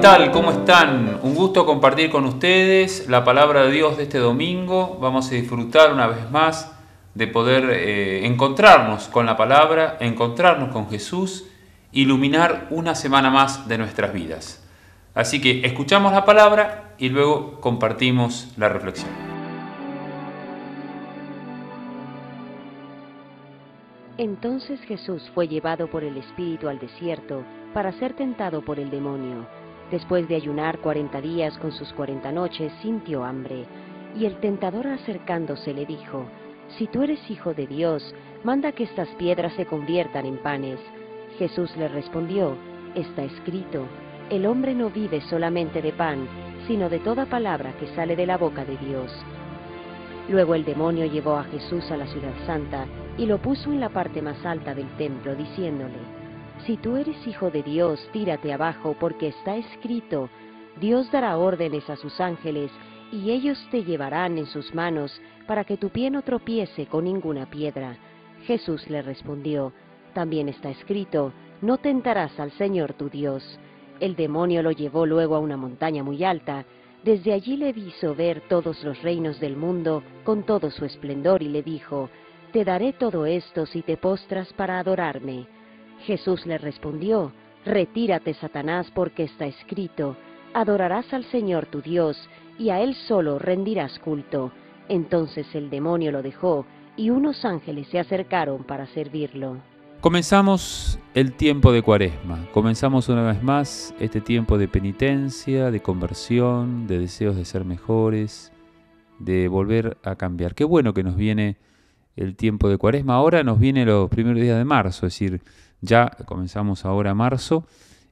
tal? ¿Cómo están? Un gusto compartir con ustedes la palabra de Dios de este domingo. Vamos a disfrutar una vez más de poder encontrarnos con la palabra, encontrarnos con Jesús, iluminar una semana más de nuestras vidas. Así que escuchamos la palabra y luego compartimos la reflexión. Entonces Jesús fue llevado por el Espíritu al desierto para ser tentado por el demonio. Después de ayunar 40 días con sus 40 noches, sintió hambre. Y el tentador, acercándose, le dijo: «Si tú eres hijo de Dios, manda que estas piedras se conviertan en panes». Jesús le respondió: «Está escrito, el hombre no vive solamente de pan, sino de toda palabra que sale de la boca de Dios». Luego el demonio llevó a Jesús a la ciudad santa y lo puso en la parte más alta del templo, diciéndole: «Si tú eres hijo de Dios, tírate abajo, porque está escrito, Dios dará órdenes a sus ángeles, y ellos te llevarán en sus manos, para que tu pie no tropiece con ninguna piedra». Jesús le respondió: «También está escrito, no tentarás al Señor tu Dios». El demonio lo llevó luego a una montaña muy alta. Desde allí le hizo ver todos los reinos del mundo con todo su esplendor y le dijo: «Te daré todo esto si te postras para adorarme». Jesús le respondió: «Retírate, Satanás, porque está escrito, adorarás al Señor tu Dios, y a Él solo rendirás culto». Entonces el demonio lo dejó, y unos ángeles se acercaron para servirlo. Comenzamos el tiempo de Cuaresma, comenzamos una vez más este tiempo de penitencia, de conversión, de deseos de ser mejores, de volver a cambiar. Qué bueno que nos viene el tiempo de Cuaresma, ahora nos viene los primeros días de marzo, es decir, ya comenzamos ahora marzo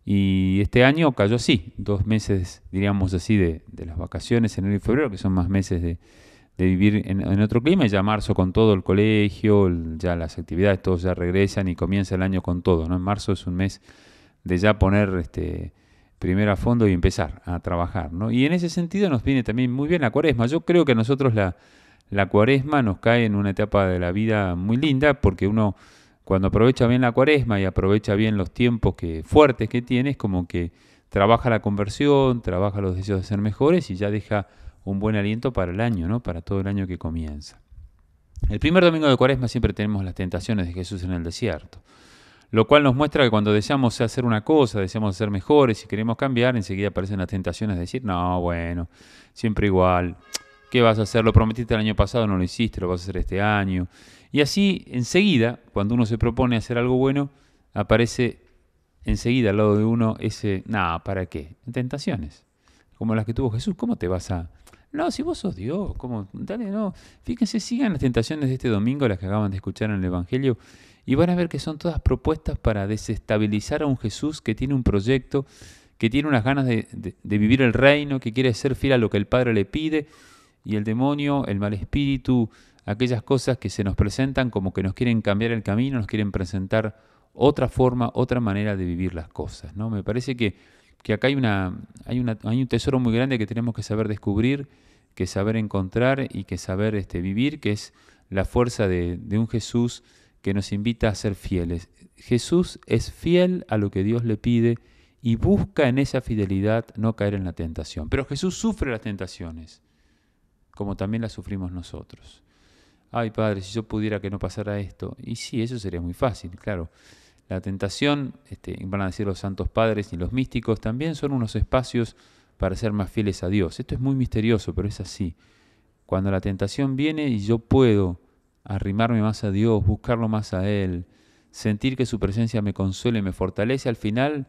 y este año cayó así, 2 meses, diríamos así, de las vacaciones, enero y febrero, que son más meses de vivir en otro clima, y ya marzo con todo el colegio, ya las actividades, todos ya regresan y comienza el año con todo, ¿no? En marzo es un mes de ya poner primero a fondo y empezar a trabajar, ¿no? Y en ese sentido nos viene también muy bien la Cuaresma. Yo creo que a nosotros la Cuaresma nos cae en una etapa de la vida muy linda, porque uno cuando aprovecha bien la Cuaresma y aprovecha bien los tiempos fuertes que tiene, es como que trabaja la conversión, trabaja los deseos de ser mejores y ya deja un buen aliento para el año, ¿no? Para todo el año que comienza. El primer domingo de Cuaresma siempre tenemos las tentaciones de Jesús en el desierto, lo cual nos muestra que cuando deseamos hacer una cosa, deseamos ser mejores y queremos cambiar, enseguida aparecen las tentaciones de decir: no, bueno, siempre igual, ¿qué vas a hacer? Lo prometiste el año pasado, no lo hiciste, lo vas a hacer este año. Y así, enseguida, cuando uno se propone hacer algo bueno, aparece enseguida al lado de uno ese: ¿para qué? Tentaciones, como las que tuvo Jesús. ¿Cómo te vas a...? No, si vos sos Dios, ¿cómo? Dale, no. Fíjense, sigan las tentaciones de este domingo, las que acaban de escuchar en el Evangelio, y van a ver que son todas propuestas para desestabilizar a un Jesús que tiene un proyecto, que tiene unas ganas de vivir el reino, que quiere ser fiel a lo que el Padre le pide, y el demonio, el mal espíritu, aquellas cosas que se nos presentan como que nos quieren cambiar el camino, nos quieren presentar otra forma, otra manera de vivir las cosas, ¿no? Me parece que acá hay un tesoro muy grande que tenemos que saber descubrir, que saber encontrar y que saber vivir, que es la fuerza de un Jesús que nos invita a ser fieles. Jesús es fiel a lo que Dios le pide y busca en esa fidelidad no caer en la tentación. Pero Jesús sufre las tentaciones, como también las sufrimos nosotros. Ay, Padre, si yo pudiera que no pasara esto. Y sí, eso sería muy fácil, claro. La tentación, van a decir los santos padres y los místicos, también son unos espacios para ser más fieles a Dios. Esto es muy misterioso, pero es así. Cuando la tentación viene y yo puedo arrimarme más a Dios, buscarlo más a Él, sentir que su presencia me consuela y me fortalece, al final,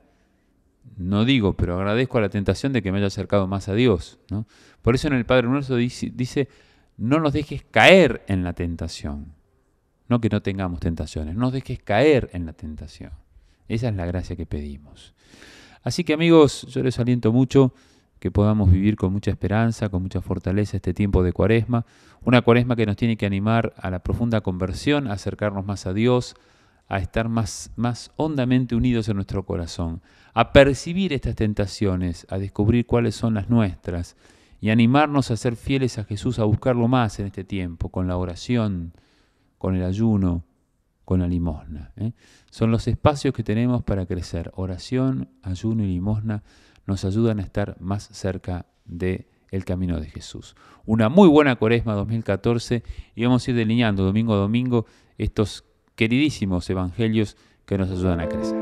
no digo, pero agradezco a la tentación de que me haya acercado más a Dios, ¿no? Por eso en el Padre Nuestro dice: no nos dejes caer en la tentación. No que no tengamos tentaciones, no nos dejes caer en la tentación. Esa es la gracia que pedimos. Así que, amigos, yo les aliento mucho que podamos vivir con mucha esperanza, con mucha fortaleza este tiempo de Cuaresma. Una Cuaresma que nos tiene que animar a la profunda conversión, a acercarnos más a Dios, a estar más hondamente unidos en nuestro corazón, a percibir estas tentaciones, a descubrir cuáles son las nuestras y animarnos a ser fieles a Jesús, a buscarlo más en este tiempo, con la oración, con el ayuno, con la limosna. Son los espacios que tenemos para crecer. Oración, ayuno y limosna nos ayudan a estar más cerca del camino de Jesús. Una muy buena Cuaresma 2014 y vamos a ir delineando domingo a domingo estos queridísimos evangelios que nos ayudan a crecer.